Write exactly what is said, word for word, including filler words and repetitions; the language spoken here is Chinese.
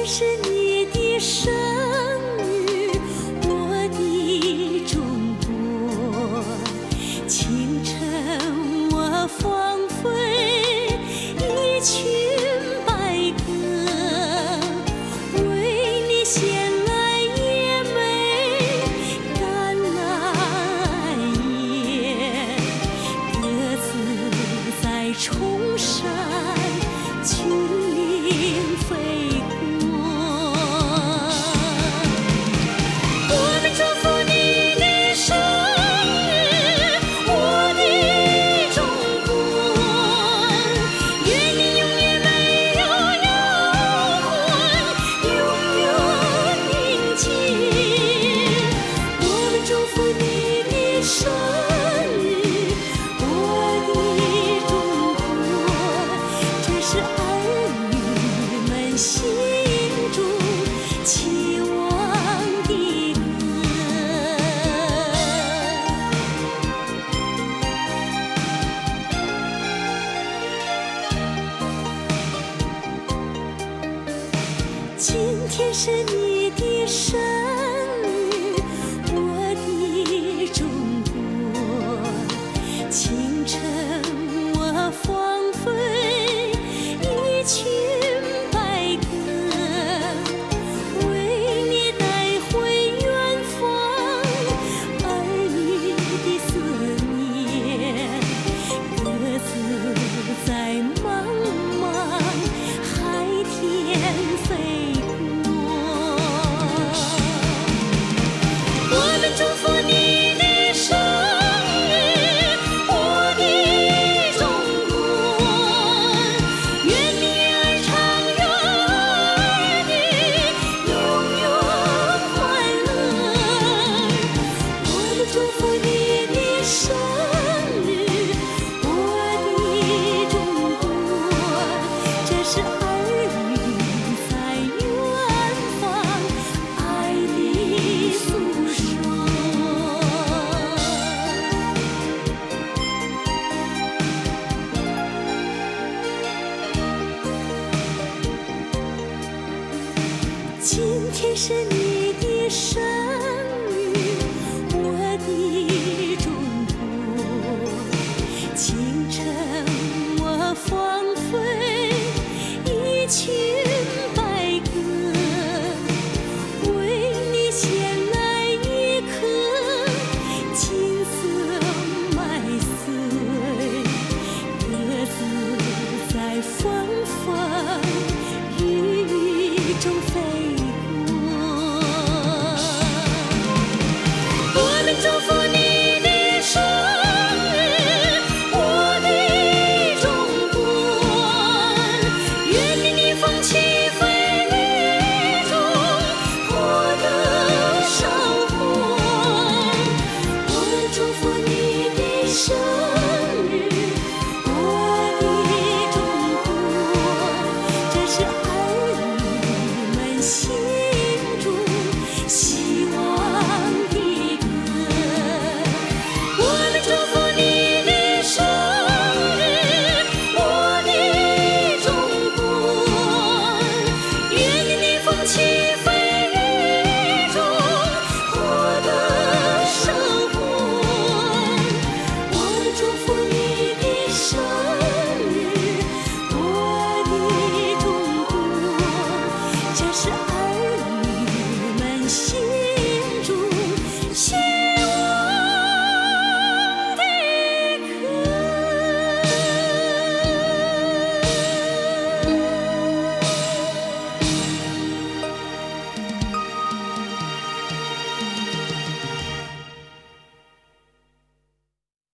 是你的生日，我的中国。清晨我放飞一群白鸽，为你衔来野莓橄榄叶。鸽子在崇山峻岭飞过。我们祝福你的生日，我的中国。愿你永远没有忧患，永远宁静。我们祝福你的生日，我的中国。这是儿女们心中期望的歌。今天是你的生日，我的中国。清晨我放飞一群白鸽，为你带回远方儿女的思念。鸽子在茫茫海天飞过。我们祝福你的生日，我的中国。愿你儿长远儿女永远快乐。我们祝福你的生日，我的中国。这是儿女在远方爱的诉说。今天是你的生日。